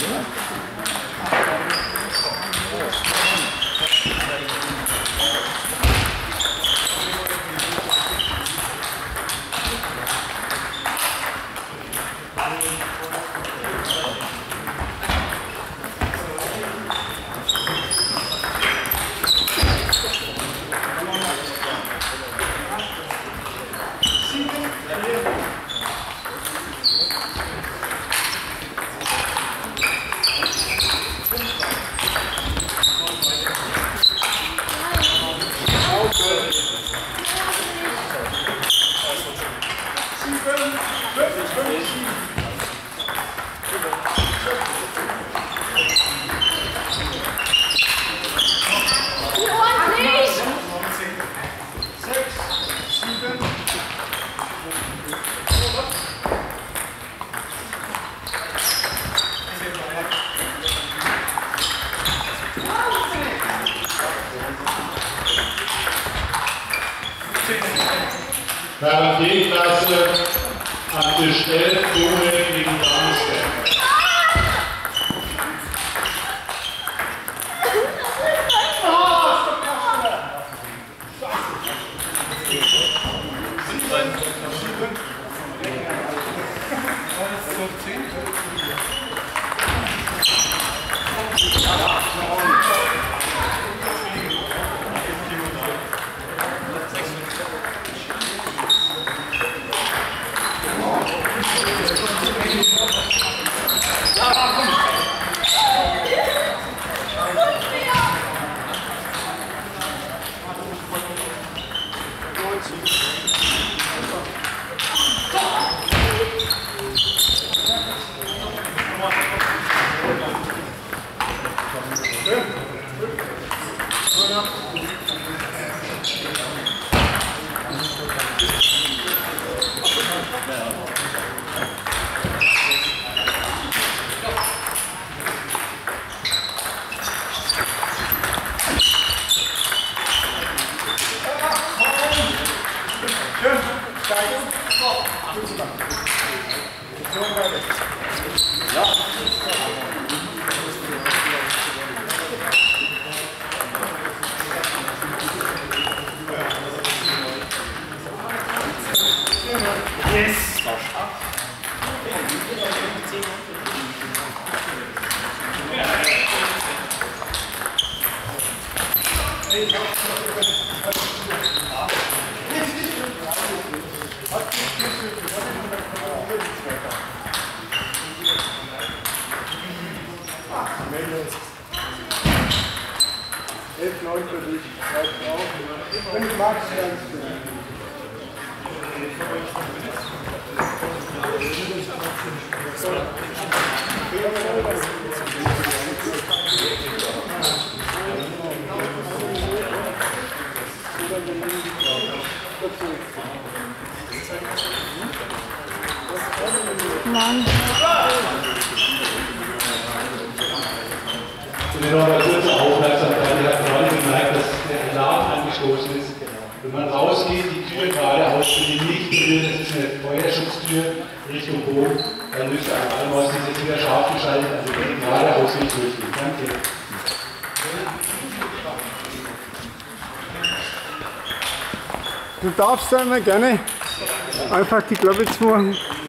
G-Klasse an der Stelle gegen Ramsberg. Mann. Und noch eine kurze Aufmerksamkeit. Ich habe gerade gemerkt, dass der Alarm angestoßen ist. Wenn man rausgeht, die Tür geradeaus für die Lichttür, das ist eine Feuerschutztür Richtung Boden, dann müsste ein allem aus dieser Tür scharf geschaltet, also geradeaus nicht durchgehen. Danke. Du darfst einmal gerne einfach die Klappe zu machen.